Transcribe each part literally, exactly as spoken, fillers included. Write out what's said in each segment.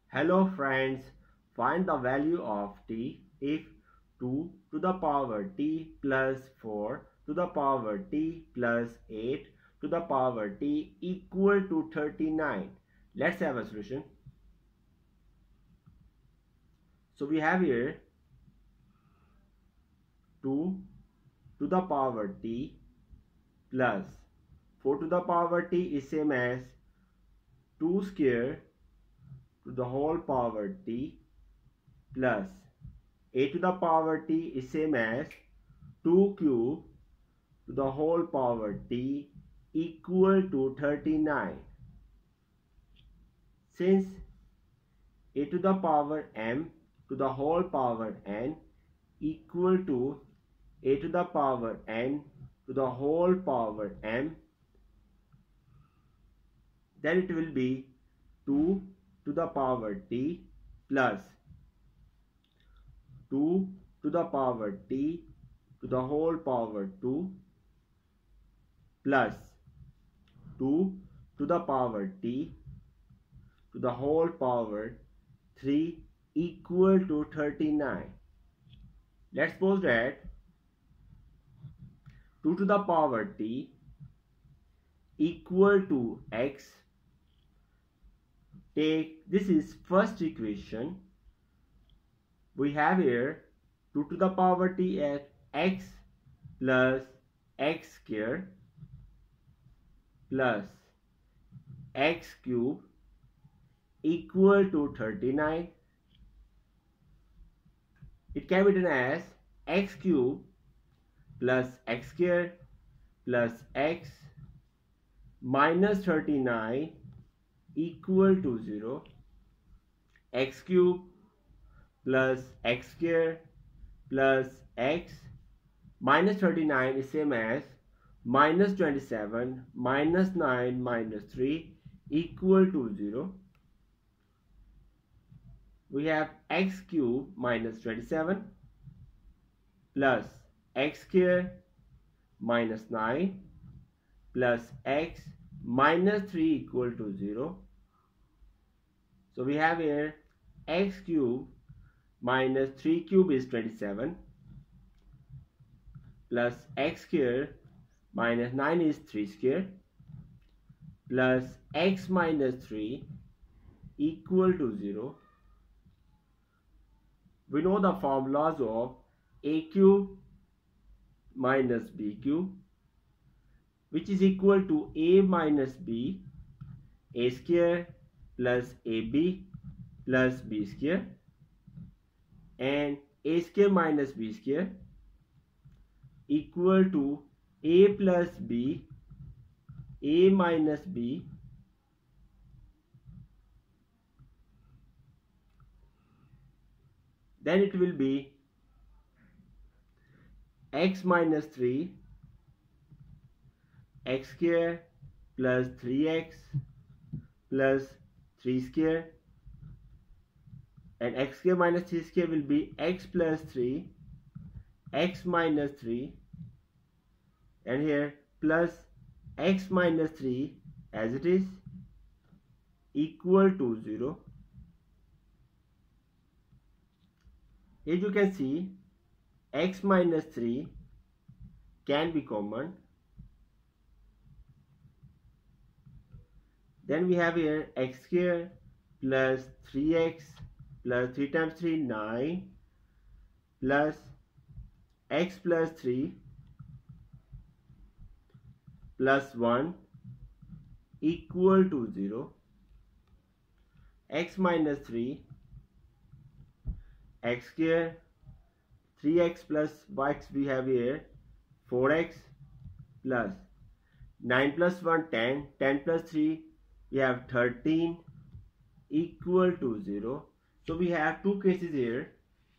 Hello friends, find the value of t if two to the power t plus four to the power t plus eight to the power t equal to thirty-nine. Let's have a solution. So we have here two to the power t plus four to the power t is same as two square to the whole power t plus a to the power t is same as two cube to the whole power t equal to thirty-nine. Since a to the power m to the whole power n equal to a to the power n to the whole power m, then it will be two to the power t plus two to the power t to the whole power two plus two to the power t to the whole power three equal to thirty-nine. Let's suppose that two to the power t equal to x. Take this is first equation. We have here two to the power t at x plus x square plus x cube equal to thirty-nine. It can be written as x cube plus x square plus x minus thirty-nine equal to zero. X cube plus x square plus x minus thirty-nine is same as minus twenty-seven minus nine minus three equal to zero. We have x cube minus twenty-seven plus x square minus nine plus x minus three equal to zero. So we have here x cube minus three cube is twenty-seven plus x square minus nine is three square plus x minus three equal to zero. We know the formulas of a cube minus b cube, which is equal to a minus b, a square plus ab plus b square, and a square minus b square equal to a plus b, a minus b, then it will be x minus three, x square plus three x plus three square, and x square minus three square will be x plus three, x minus three, and here plus x minus three as it is equal to zero. As you can see, x minus three can be common. Then we have here x square plus three x plus three times three, nine, plus x plus three plus one equal to zero. X minus three, x square, three x plus x we have here four x plus nine plus one, ten, ten plus three we have thirteen equal to zero. So we have two cases here.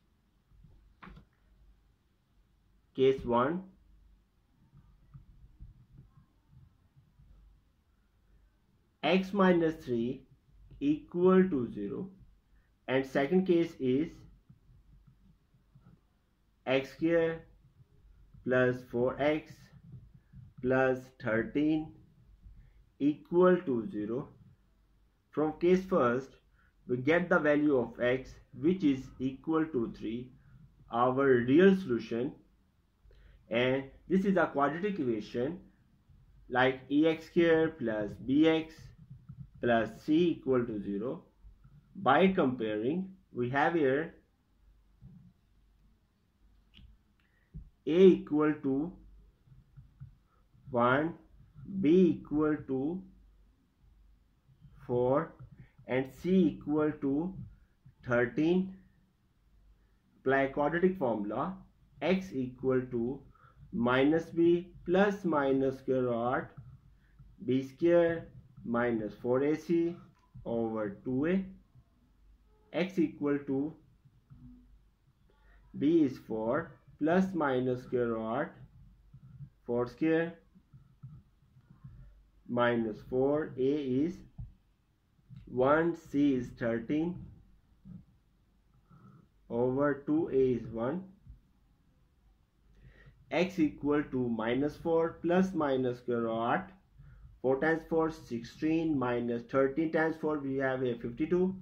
Case one, x minus three equal to zero, and second case is x square plus four x plus thirteen equal to zero. From case first, we get the value of x, which is equal to three, our real solution. And this is a quadratic equation like ax squared plus bx plus c equal to zero. By comparing, we have here a equal to one, b equal to four, and c equal to thirteen. Apply quadratic formula. X equal to minus b plus minus square root b square minus four a c over two a. X equal to b is four plus minus square root four square minus four a is one, c is thirteen over two a is one. X equal to minus four plus minus square root four times four sixteen minus thirteen times four, we have a fifty-two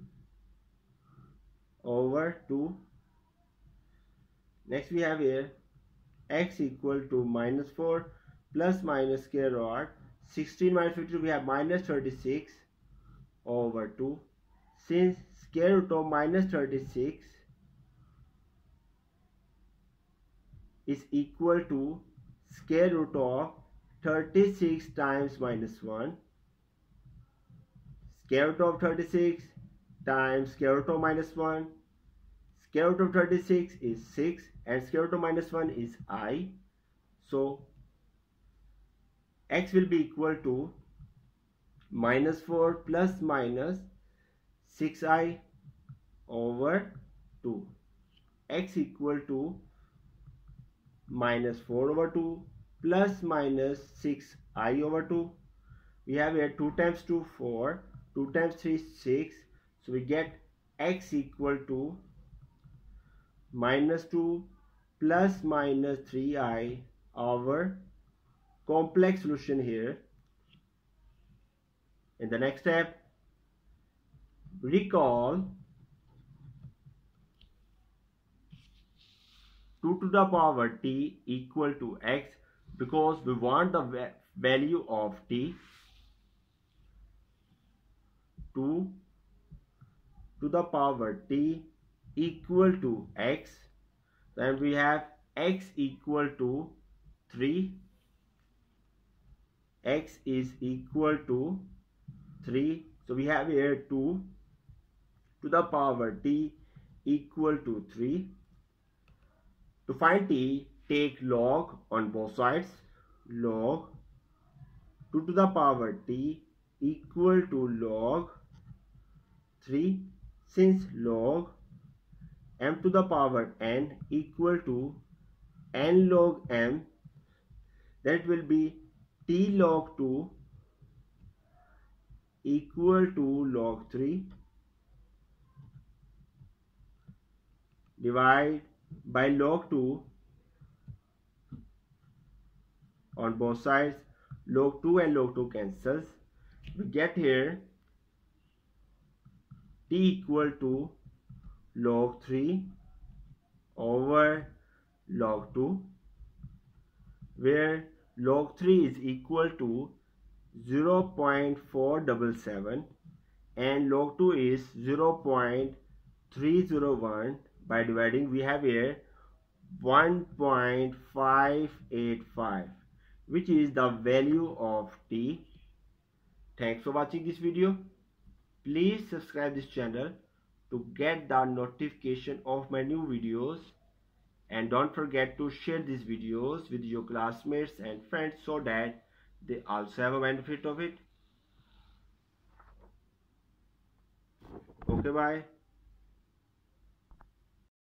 over two. Next we have here x equal to minus four plus minus square root sixteen minus fifty-two, we have minus thirty-six over two. Since square root of minus thirty-six is equal to square root of thirty-six times minus one, square root of thirty-six times square root of minus one, square root of thirty-six is six, and square root of minus one is I. So x will be equal to minus four plus minus six i over two. X equal to minus four over two plus minus six i over two. We have here two times two, four, two times three, six. So we get x equal to minus two plus minus three i over complex solution here. In the next step, recall two to the power t equal to x because we want the value of t. two to the power t equal to x. Then we have x equal to three. X is equal to three. So we have here two to the power t equal to three. To find t, take log on both sides. Log two to the power t equal to log three. Since log m to the power n equal to n log m, that will be t log two equal to log three. Divide by log two on both sides. Log two and log two cancels. We get here t equal to log three over log two, where log three is equal to zero point four seven seven and log two is zero point three zero one. By dividing, we have here one point five eight five, which is the value of t. Thanks for watching this video. Please subscribe this channel to get the notification of my new videos, and don't forget to share these videos with your classmates and friends so that they also have a benefit of it. Okay, bye.